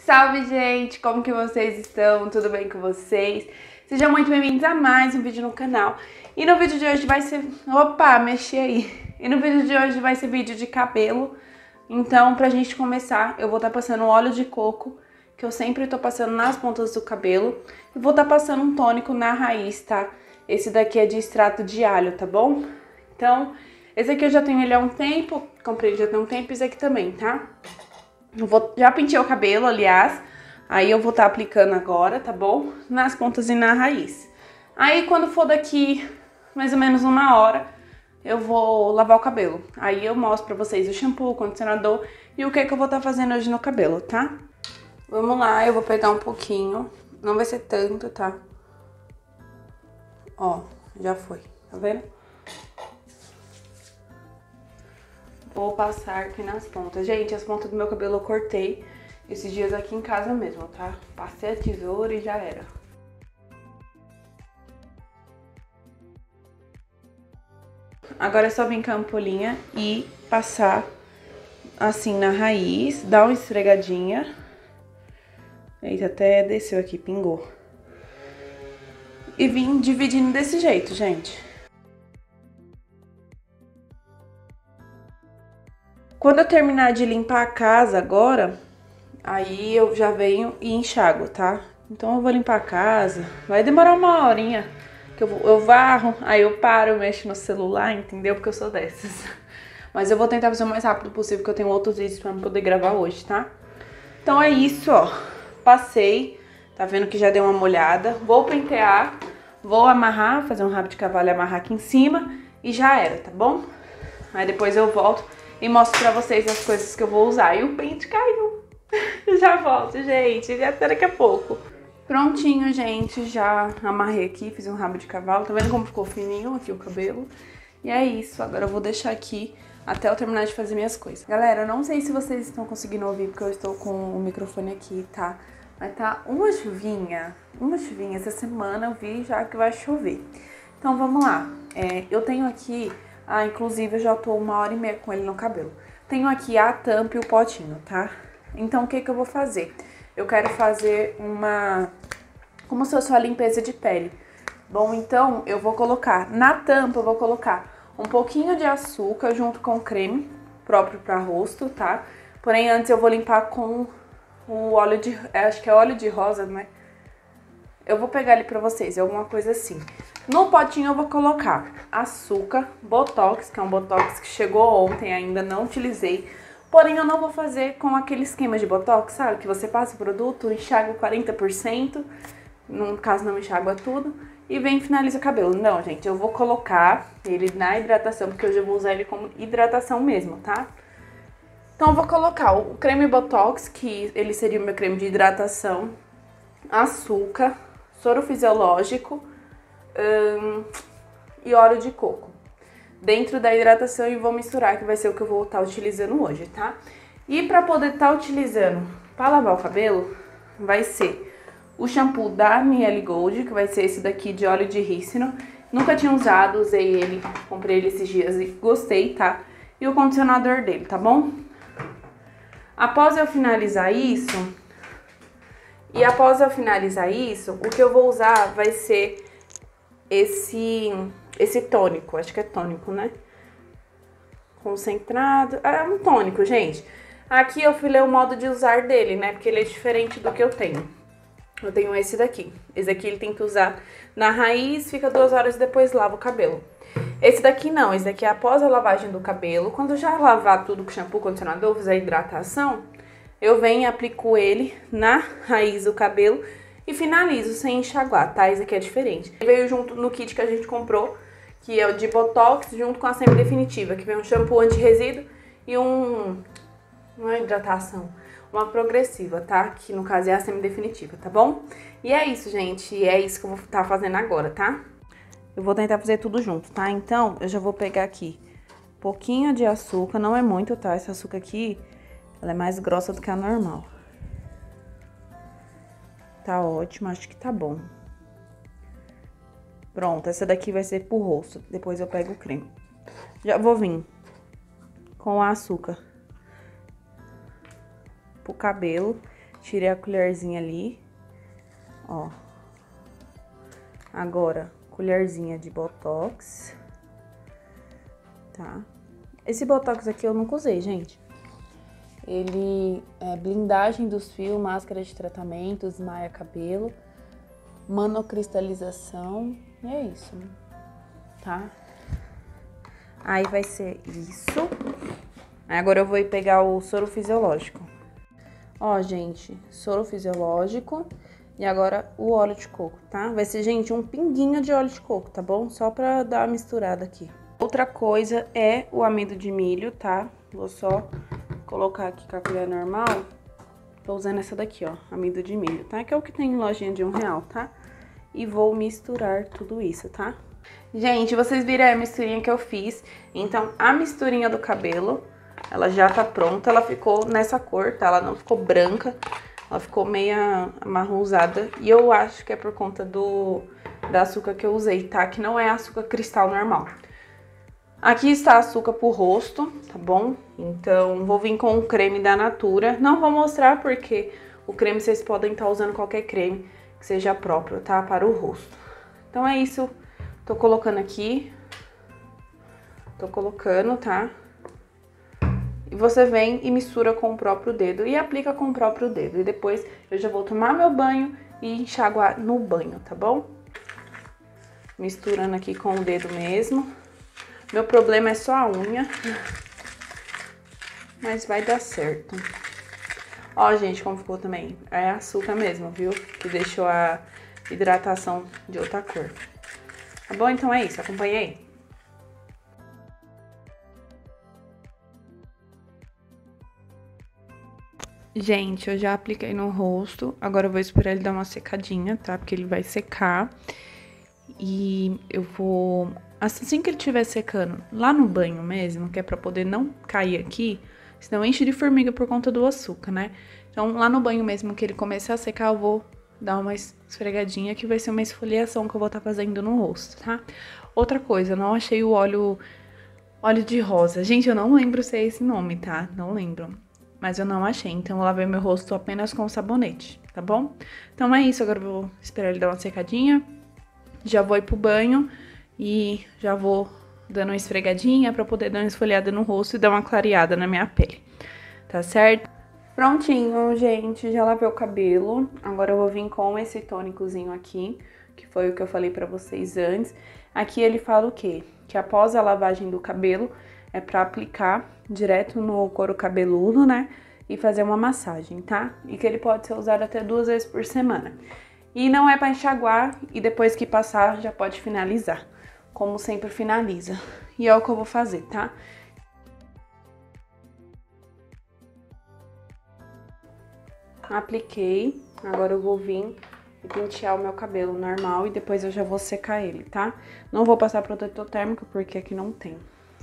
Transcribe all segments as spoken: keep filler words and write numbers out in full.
Salve, gente! Como que vocês estão? Tudo bem com vocês? Sejam muito bem-vindos a mais um vídeo no canal. E no vídeo de hoje vai ser... Opa, mexi aí! E no vídeo de hoje vai ser vídeo de cabelo. Então, pra gente começar, eu vou estar passando óleo de coco, que eu sempre tô passando nas pontas do cabelo. E vou estar passando um tônico na raiz, tá? Esse daqui é de extrato de alho, tá bom? Então, esse aqui eu já tenho ele há um tempo. Comprei ele já tem um tempo, esse aqui também, tá? Eu vou, já pintei o cabelo, aliás, aí eu vou estar aplicando agora, tá bom? Nas pontas e na raiz. Aí quando for daqui mais ou menos uma hora, eu vou lavar o cabelo. Aí eu mostro pra vocês o shampoo, o condicionador e o que que eu vou estar fazendo hoje no cabelo, tá? Vamos lá, eu vou pegar um pouquinho, não vai ser tanto, tá? Ó, já foi, tá vendo? Vou passar aqui nas pontas. Gente, as pontas do meu cabelo eu cortei esses dias aqui em casa mesmo, tá? Passei a tesoura e já era. Agora é só vir com a ampolinha e passar assim na raiz, dar uma esfregadinha. Eita, até desceu aqui, pingou. E vim dividindo desse jeito, gente. Quando eu terminar de limpar a casa agora, aí eu já venho e enxago, tá? Então eu vou limpar a casa, vai demorar uma horinha, que eu, vou, eu varro, aí eu paro, mexo no celular, entendeu? Porque eu sou dessas. Mas eu vou tentar fazer o mais rápido possível, porque eu tenho outros vídeos pra poder gravar hoje, tá? Então é isso, ó. Passei, tá vendo que já deu uma molhada. Vou pentear, vou amarrar, fazer um rabo de cavalo e amarrar aqui em cima e já era, tá bom? Aí depois eu volto e mostro pra vocês as coisas que eu vou usar. E o pente caiu. Eu já volto, gente. Até daqui a pouco. Prontinho, gente. Já amarrei aqui, fiz um rabo de cavalo. Tá vendo como ficou fininho aqui o cabelo? E é isso. Agora eu vou deixar aqui até eu terminar de fazer minhas coisas. Galera, eu não sei se vocês estão conseguindo ouvir, porque eu estou com o microfone aqui, tá? Mas tá uma chuvinha. Uma chuvinha. Essa semana eu vi já que vai chover. Então vamos lá. É, eu tenho aqui... Ah, inclusive eu já tô uma hora e meia com ele no cabelo. Tenho aqui a tampa e o potinho, tá? Então o que que eu vou fazer? Eu quero fazer uma... como se fosse uma limpeza de pele. Bom, então eu vou colocar na tampa, eu vou colocar um pouquinho de açúcar junto com o creme próprio para rosto, tá? Porém antes eu vou limpar com o óleo de... acho que é óleo de rosa, né? Eu vou pegar ele pra vocês, alguma coisa assim. No potinho eu vou colocar açúcar, botox, que é um botox que chegou ontem, ainda não utilizei. Porém, eu não vou fazer com aquele esquema de botox, sabe? Que você passa o produto, enxágua quarenta por cento, no caso não enxágua tudo, e vem e finaliza o cabelo. Não, gente, eu vou colocar ele na hidratação, porque hoje eu vou usar ele como hidratação mesmo, tá? Então eu vou colocar o creme botox, que ele seria o meu creme de hidratação, açúcar, soro fisiológico hum, e óleo de coco dentro da hidratação e vou misturar, que vai ser o que eu vou estar utilizando hoje, tá? E pra poder estar utilizando para lavar o cabelo, vai ser o shampoo da Miele Gold, que vai ser esse daqui de óleo de rícino. Nunca tinha usado, usei ele, comprei ele esses dias e gostei, tá? E o condicionador dele, tá bom? Após eu finalizar isso... E após eu finalizar isso, o que eu vou usar vai ser esse, esse tônico, acho que é tônico, né? Concentrado, é um tônico, gente. Aqui eu filei o modo de usar dele, né? Porque ele é diferente do que eu tenho. Eu tenho esse daqui. Esse daqui ele tem que usar na raiz, fica duas horas e depois lava o cabelo. Esse daqui não, esse daqui é após a lavagem do cabelo. Quando já lavar tudo com shampoo, condicionador, fizer a hidratação... eu venho e aplico ele na raiz do cabelo e finalizo sem enxaguar, tá? Esse aqui é diferente. Veio junto no kit que a gente comprou, que é o de botox, junto com a semi-definitiva, que vem um shampoo anti-resíduo e um... não é hidratação, uma progressiva, tá? Que no caso é a semi-definitiva, tá bom? E é isso, gente, e é isso que eu vou estar fazendo agora, tá? Eu vou tentar fazer tudo junto, tá? Então, eu já vou pegar aqui um pouquinho de açúcar, não é muito, tá? Esse açúcar aqui... ela é mais grossa do que a normal. Tá ótimo, acho que tá bom. Pronto, essa daqui vai ser pro rosto. Depois eu pego o creme. Já vou vir com o açúcar pro cabelo. Tirei a colherzinha ali, ó. Agora, colherzinha de Botox, tá? Esse Botox aqui eu nunca usei, gente. Ele é blindagem dos fios, máscara de tratamento, esmaia cabelo, manocristalização, e é isso, tá? Aí vai ser isso. Aí agora eu vou ir pegar o soro fisiológico. Ó, gente, soro fisiológico e agora o óleo de coco, tá? Vai ser, gente, um pinguinho de óleo de coco, tá bom? Só pra dar uma misturada aqui. Outra coisa é o amido de milho, tá? Vou só colocar aqui com a colher normal. Tô usando essa daqui, ó, amido de milho, tá? Que é o que tem em lojinha de um real, tá? E vou misturar tudo isso, tá? Gente, vocês viram a misturinha que eu fiz. Então, a misturinha do cabelo, ela já tá pronta. Ela ficou nessa cor, tá? Ela não ficou branca. Ela ficou meia amarronzada. E eu acho que é por conta do da açúcar que eu usei, tá? Que não é açúcar cristal normal. Aqui está açúcar pro rosto, tá bom? Então, vou vir com o creme da Natura. Não vou mostrar porque o creme vocês podem estar usando qualquer creme que seja próprio, tá? Para o rosto. Então, é isso. Tô colocando aqui. Tô colocando, tá? E você vem e mistura com o próprio dedo e aplica com o próprio dedo. E depois eu já vou tomar meu banho e enxaguar no banho, tá bom? Misturando aqui com o dedo mesmo. Meu problema é só a unha, mas vai dar certo. Ó, gente, como ficou também. É açúcar mesmo, viu? Que deixou a hidratação de outra cor. Tá bom? Então é isso, acompanha aí. Gente, eu já apliquei no rosto. Agora eu vou esperar ele dar uma secadinha, tá? Porque ele vai secar. E eu vou... Assim que ele estiver secando, lá no banho mesmo, que é pra poder não cair aqui, senão enche de formiga por conta do açúcar, né? Então, lá no banho mesmo, que ele começar a secar, eu vou dar uma esfregadinha, que vai ser uma esfoliação que eu vou estar fazendo no rosto, tá? Outra coisa, eu não achei o óleo, óleo de rosa. Gente, eu não lembro se é esse nome, tá? Não lembro. Mas eu não achei, então eu lavei meu rosto apenas com sabonete, tá bom? Então é isso, agora eu vou esperar ele dar uma secadinha. Já vou ir pro banho. E já vou dando uma esfregadinha pra poder dar uma esfoliada no rosto e dar uma clareada na minha pele, tá certo? Prontinho, gente, já lavei o cabelo. Agora eu vou vir com esse tônicozinho aqui, que foi o que eu falei pra vocês antes. Aqui ele fala o quê? Que após a lavagem do cabelo, é pra aplicar direto no couro cabeludo, né? E fazer uma massagem, tá? E que ele pode ser usado até duas vezes por semana. E não é pra enxaguar e depois que passar já pode finalizar. Como sempre finaliza. E é o que eu vou fazer, tá? Apliquei. Agora eu vou vir e pentear o meu cabelo normal e depois eu já vou secar ele, tá? Não vou passar protetor térmico porque aqui não tem.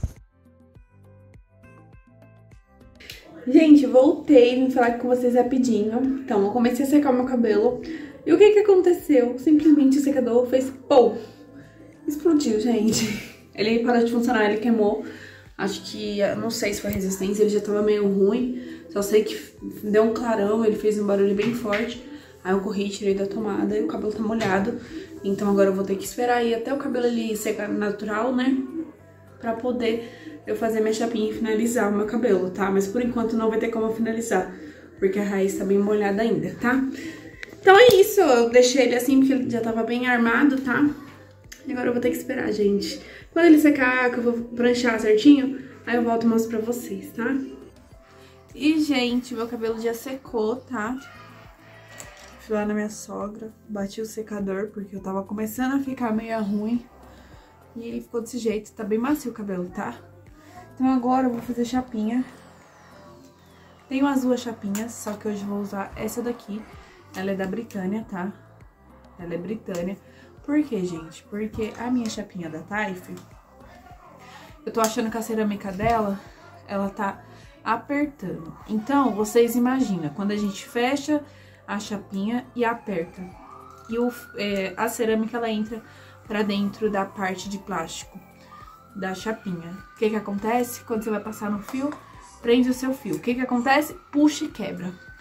Gente, voltei, vim falar com vocês rapidinho. Então, eu comecei a secar o meu cabelo. E o que que aconteceu? Simplesmente o secador fez pum! Explodiu, gente. Ele parou de funcionar, ele queimou. Acho que, não sei se foi resistência, ele já tava meio ruim. Só sei que deu um clarão, ele fez um barulho bem forte. Aí eu corri, tirei da tomada e o cabelo tá molhado. Então agora eu vou ter que esperar aí até o cabelo ali secar natural, né? Pra poder eu fazer minha chapinha e finalizar o meu cabelo, tá? Mas por enquanto não vai ter como eu finalizar, porque a raiz tá bem molhada ainda, tá? Então é isso, eu deixei ele assim porque ele já tava bem armado, tá? E agora eu vou ter que esperar, gente. Quando ele secar, que eu vou pranchar certinho, aí eu volto e mostro pra vocês, tá? E, gente, meu cabelo já secou, tá? Fui lá na minha sogra, bati o secador, porque eu tava começando a ficar meio ruim. E ele ficou desse jeito, tá bem macio o cabelo, tá? Então agora eu vou fazer chapinha. Tenho as duas chapinhas, só que hoje eu vou usar essa daqui. Ela é da Britânia, tá? Ela é Britânia. Por quê, gente? Porque a minha chapinha da Taif, eu tô achando que a cerâmica dela, ela tá apertando. Então, vocês imaginam, quando a gente fecha a chapinha e aperta, e o, é, a cerâmica, ela entra pra dentro da parte de plástico da chapinha. O que que acontece? Quando você vai passar no fio, prende o seu fio. O que que acontece? Puxa e quebra.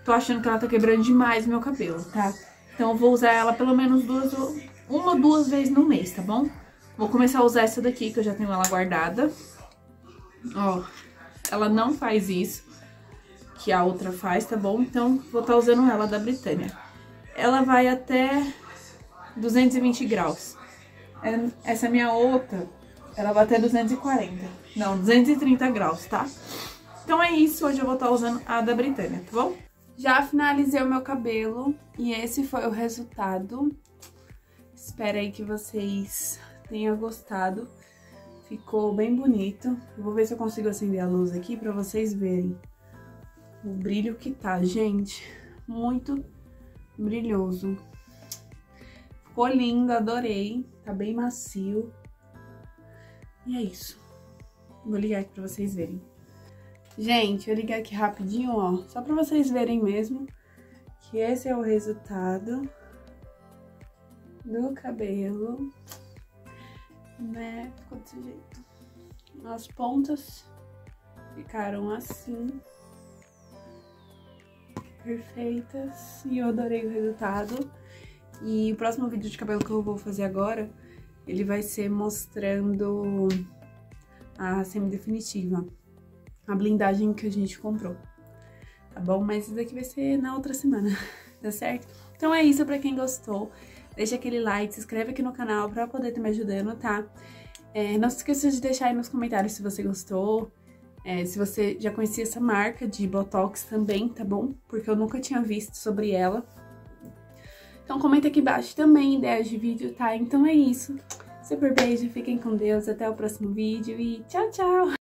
tô achando que ela tá quebrando demais meu cabelo, tá? Então eu vou usar ela pelo menos duas, uma ou duas vezes no mês, tá bom? Vou começar a usar essa daqui, que eu já tenho ela guardada. Ó, ela não faz isso, que a outra faz, tá bom? Então, vou estar usando ela da Britânia. Ela vai até duzentos e vinte graus. Essa minha outra, ela vai até duzentos e quarenta. Não, duzentos e trinta graus, tá? Então é isso, hoje eu vou estar usando a da Britânia, tá bom? Já finalizei o meu cabelo e esse foi o resultado. Espero aí que vocês tenham gostado. Ficou bem bonito. Eu vou ver se eu consigo acender a luz aqui pra vocês verem o brilho que tá, gente. Muito brilhoso. Ficou lindo, adorei. Tá bem macio. E é isso. Vou ligar aqui pra vocês verem. Gente, eu ligar aqui rapidinho, ó. Só pra vocês verem mesmo que esse é o resultado do cabelo, né? Ficou desse jeito. As pontas ficaram assim, perfeitas, e eu adorei o resultado. E o próximo vídeo de cabelo que eu vou fazer agora, ele vai ser mostrando a semi-definitiva, a blindagem que a gente comprou, tá bom? Mas isso daqui vai ser na outra semana, tá certo? Então é isso, pra quem gostou, deixa aquele like, se inscreve aqui no canal pra poder estar me ajudando, tá? É, não se esqueça de deixar aí nos comentários se você gostou, é, se você já conhecia essa marca de Botox também, tá bom? Porque eu nunca tinha visto sobre ela. Então comenta aqui embaixo também ideias de vídeo, tá? Então é isso. Super beijo, fiquem com Deus, até o próximo vídeo e tchau, tchau!